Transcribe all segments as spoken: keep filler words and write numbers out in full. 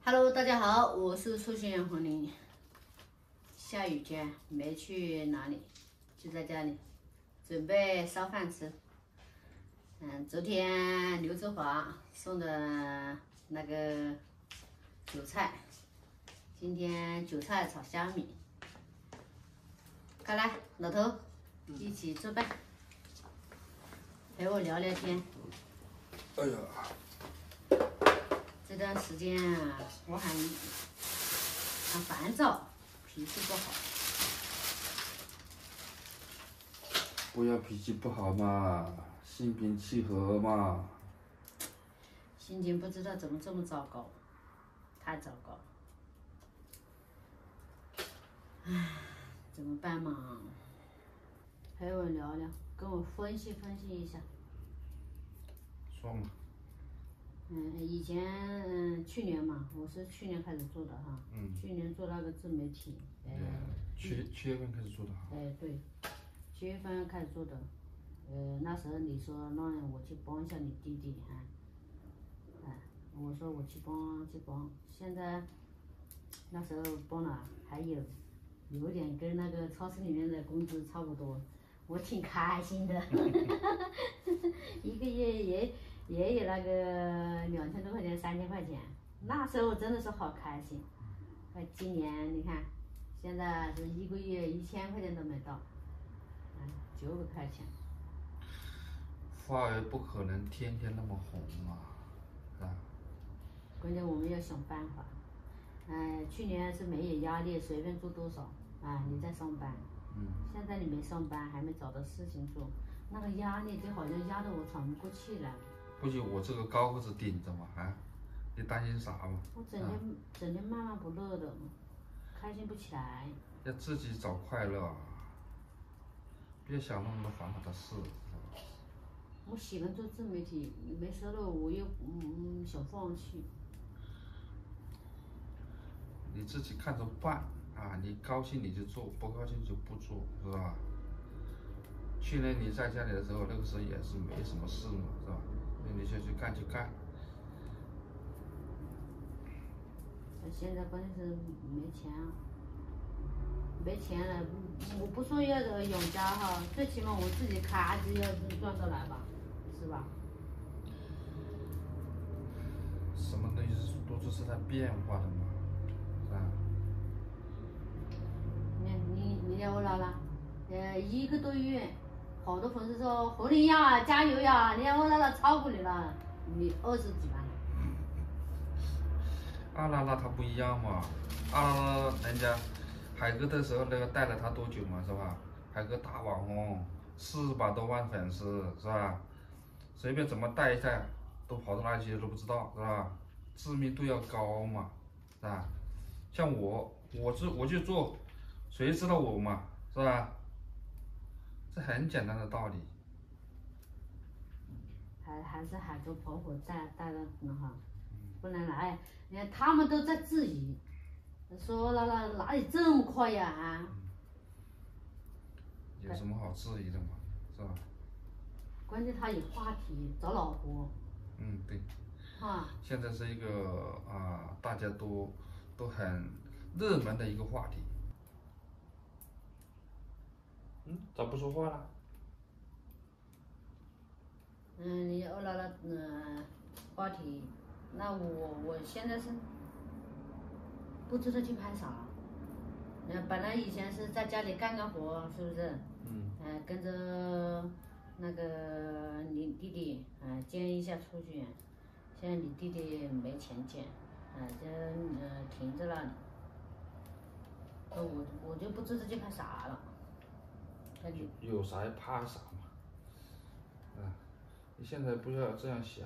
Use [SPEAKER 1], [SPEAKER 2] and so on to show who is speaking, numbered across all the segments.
[SPEAKER 1] Hello， 大家好，我是初心红玲。下雨天没去哪里，就在家里准备烧饭吃。嗯，昨天刘志华送的那个韭菜，今天韭菜炒虾米。快来，老头，一起做饭，陪我聊聊天。
[SPEAKER 2] 哎呀。
[SPEAKER 1] 这段时间啊，我很很烦躁，脾气不好。
[SPEAKER 2] 不要脾气不好嘛，心平气和嘛。
[SPEAKER 1] 心情不知道怎么这么糟糕，太糟糕了。唉，怎么办嘛？陪我聊聊，跟我分析分析一下。
[SPEAKER 2] 说嘛。
[SPEAKER 1] 嗯，以前嗯去年嘛，我是去年开始做的哈。
[SPEAKER 2] 嗯。
[SPEAKER 1] 去年做那个自媒体。
[SPEAKER 2] 呃。七七月份开始做的哈。
[SPEAKER 1] 哎，对，七月份开始做的。呃，那时候你说让我去帮一下你弟弟哈，哎，我说我去帮去帮，现在那时候帮了还有有点跟那个超市里面的工资差不多，我挺开心的，一个月也也有那个两千多块钱三千块钱，那时候真的是好开心。哎，今年你看，现在是一个月一千块钱都没到，嗯，九百块钱。
[SPEAKER 2] 花儿不可能天天那么红嘛，是吧？
[SPEAKER 1] 关键我们要想办法。嗯、呃，去年是没有压力，随便做多少啊？你在上班，
[SPEAKER 2] 嗯。
[SPEAKER 1] 现在你没上班，还没找到事情做，那个压力就好像压得我喘不过气来。
[SPEAKER 2] 不就我这个高个子顶着嘛，啊？你担心啥嘛？
[SPEAKER 1] 我整天、啊、整天闷闷不乐的，开心不起来。
[SPEAKER 2] 要自己找快乐，别想那么多烦恼的事。
[SPEAKER 1] 我喜欢做自媒体，没收入我又嗯想放弃。
[SPEAKER 2] 你自己看着办啊！你高兴你就做，不高兴就不做，是吧？去年你在家里的时候，那个时候也是没什么事嘛，是吧？那你就去干就干。
[SPEAKER 1] 现在关键是没钱啊，没钱了，我不说要养家哈，最起码我自己开支要赚得来吧，是吧？
[SPEAKER 2] 什么东西都是是在变化的嘛，是吧？
[SPEAKER 1] 你你你看我姥姥，呃，一个多月，好多粉丝说红玲呀，加油呀！你看我姥姥超过你了，你二十几万了。
[SPEAKER 2] 阿拉拉他不一样嘛，阿拉拉人家海哥的时候那个带了他多久嘛，是吧？海哥大网红，四百多万粉丝，是吧？随便怎么带一下，都跑到哪里去都不知道，是吧？知名度要高嘛，是吧？像我，我是我就做，谁知道我嘛，是吧？这很简单的道理。
[SPEAKER 1] 还还是海哥跑火带带的很好，不然来，你看他们都在质疑，说那那哪里这么快呀啊？
[SPEAKER 2] 有什么好质疑的嘛，是吧？
[SPEAKER 1] 关键他有话题，找老婆。
[SPEAKER 2] 嗯，对。
[SPEAKER 1] 啊。
[SPEAKER 2] 现在是一个啊，大家都都很热门的一个话题。嗯，咋不说话了？
[SPEAKER 1] 嗯，你欧了了嗯话题，那我我现在是不知道去拍啥。嗯，本来以前是在家里干干活，是不是？
[SPEAKER 2] 嗯。
[SPEAKER 1] 呃，跟着那个你弟弟，啊，兼一下出去。现在你弟弟没钱兼，啊，这呃停在那里。呃，我我就不知道去拍啥了。
[SPEAKER 2] 有有啥怕啥嘛？啊，你现在不要这样想，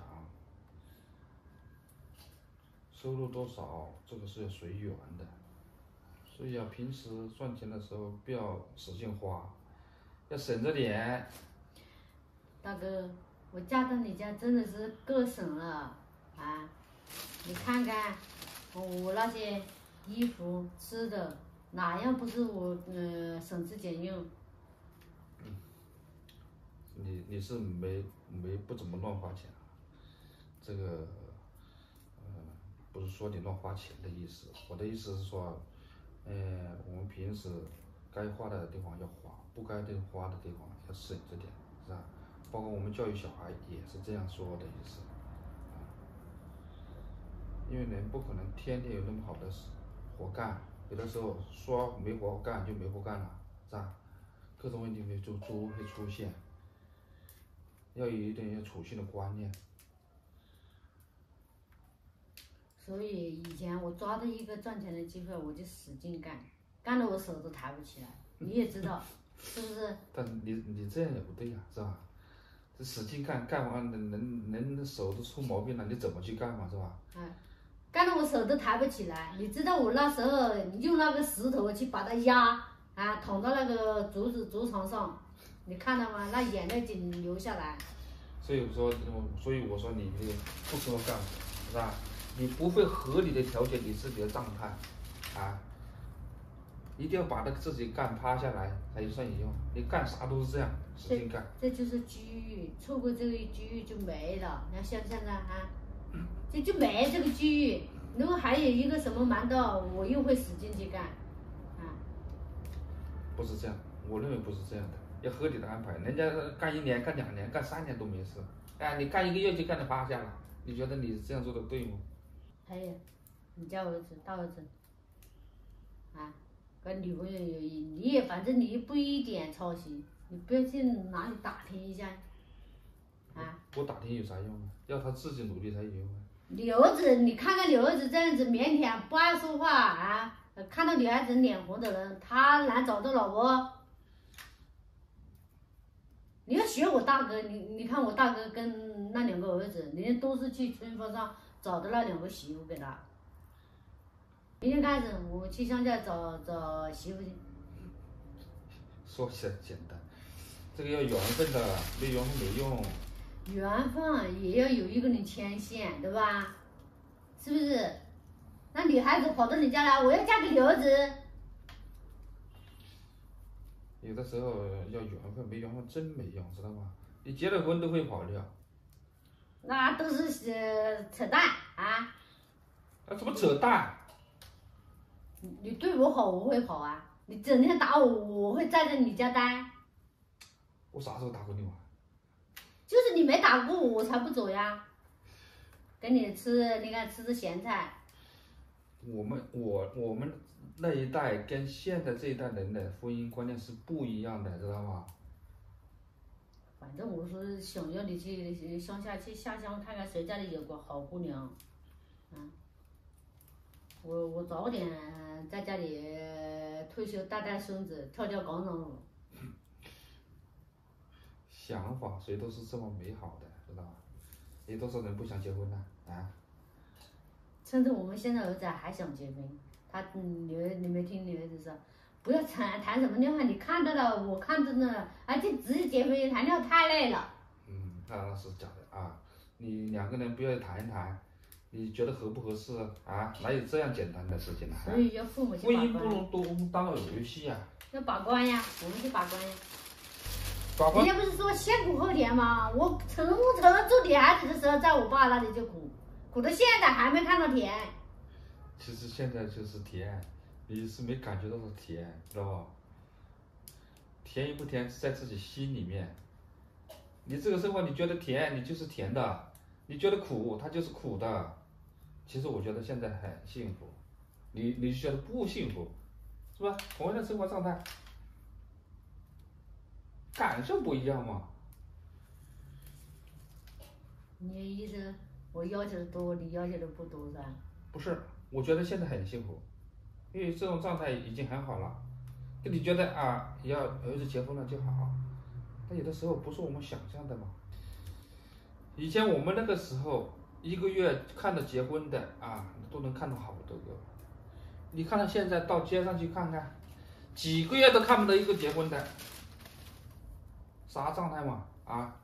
[SPEAKER 2] 收入多少这个是要随缘的，所以啊，平时赚钱的时候不要使劲花，要省着点。
[SPEAKER 1] 大哥，我嫁到你家真的是够省了啊！你看看我那些衣服、吃的，哪样不是我呃省吃俭用？
[SPEAKER 2] 嗯，你你是没没不怎么乱花钱，这个呃不是说你乱花钱的意思，我的意思是说，呃，我们平时该花的地方要花，不该的花的地方要省着点，是吧？包括我们教育小孩也是这样说的意思，啊，因为人不可能天天有那么好的活干，有的时候说没活干就没活干了，是吧？各种问题会就都会出现，要有一点要储蓄的观念。
[SPEAKER 1] 所以以前我抓到一个赚钱的机会，我就使劲干，干得我手都抬不起来。你也知道，是不是？
[SPEAKER 2] 但你你这样也不对呀、是吧？这使劲干，干完人人人的手都出毛病了，你怎么去干嘛，是吧？
[SPEAKER 1] 哎，干得我手都抬不起来。你知道我那时候用那个石头去把它压啊，捅到那个竹子竹床上，你看到吗？那眼泪就流下来。
[SPEAKER 2] 所以说，所以我说你这个不说干，是吧？你不会合理的调节你自己的状态，啊，一定要把它自己干趴下来才算有用。你干啥都是这样，使劲干。
[SPEAKER 1] 这就是机遇，错过这个机遇就没了。你看像现在啊，这就没这个机遇。如果还有一个什么盲道，我又会使劲去干，啊。
[SPEAKER 2] 不是这样，我认为不是这样的，要合理的安排。人家干一年、干两年、干三年都没事，哎，你干一个月就干得趴下了，你觉得你这样做的对吗？
[SPEAKER 1] 还有，你家儿子大儿子，啊，跟女朋友有意，你也反正你不一点操心，你不要去哪里打听一下，啊。
[SPEAKER 2] 我打听有啥用啊？要他自己努力才有用啊。
[SPEAKER 1] 你儿子，你看看你儿子这样子腼腆不爱说话啊，看到女孩子脸红的人，他难找到老婆。你要学我大哥，你你看我大哥跟那两个儿子，人家都是去春风上找的那两个媳妇给他。明天开始我去乡下找找媳妇去。
[SPEAKER 2] 说起来简单，这个要缘分的，没缘分没用。
[SPEAKER 1] 缘分也要有一个人牵线，对吧？是不是？那女孩子跑到你家来，我要嫁给你儿子。
[SPEAKER 2] 有的时候要缘分，没缘分真没用，知道吗？你结了婚都会跑掉。
[SPEAKER 1] 那都是呃扯淡啊！
[SPEAKER 2] 那怎么扯淡？
[SPEAKER 1] 你你对我好，我会跑啊！你整天打我，我会站在你家待。
[SPEAKER 2] 我啥时候打过你啊？
[SPEAKER 1] 就是你没打过我，我才不走呀。给你吃，你看吃吃咸菜。
[SPEAKER 2] 我们我我们那一代跟现在这一代人的婚姻观念是不一样的，知道吗？
[SPEAKER 1] 反正我说想要你去乡下去下乡看看谁家里有个好姑娘，嗯，我我早点在家里退休带带孙子跳跳广场舞。
[SPEAKER 2] 想法谁都是这么美好的，知道吧？有多少人不想结婚呢？啊？
[SPEAKER 1] 趁着我们现在儿子还想结婚，他女儿你没听你儿子说，不要谈谈什么恋爱，你看到了，我看着呢，而且直接结婚谈恋爱太累了。
[SPEAKER 2] 嗯，那那是假的啊！你两个人不要谈一谈，你觉得合不合适啊？哪有这样简单的事情呢、啊？
[SPEAKER 1] 所以要父母去
[SPEAKER 2] 婚
[SPEAKER 1] 把关。
[SPEAKER 2] 姻不能都当游戏啊！
[SPEAKER 1] 要把关呀，我们去把关呀。
[SPEAKER 2] 把关。
[SPEAKER 1] 人家不是说先苦后甜吗？我从从做女孩子的时候，在我爸那里就苦，苦到现在还没看到甜。
[SPEAKER 2] 其实现在就是甜，你是没感觉到是甜，知道吧？甜与不甜是在自己心里面。你这个生活你觉得甜，你就是甜的；你觉得苦，它就是苦的。其实我觉得现在很幸福，你你觉得不幸福，是吧？同样的生活状态，感受不一样嘛。
[SPEAKER 1] 你意思我要求的多，你要求的不多是吧？
[SPEAKER 2] 不是，我觉得现在很幸福，因为这种状态已经很好了。跟你觉得啊，要儿子结婚了就好，但有的时候不是我们想象的嘛。以前我们那个时候，一个月看到结婚的啊，都能看到好多个。你看到现在到街上去看看，几个月都看不到一个结婚的，啥状态嘛？啊？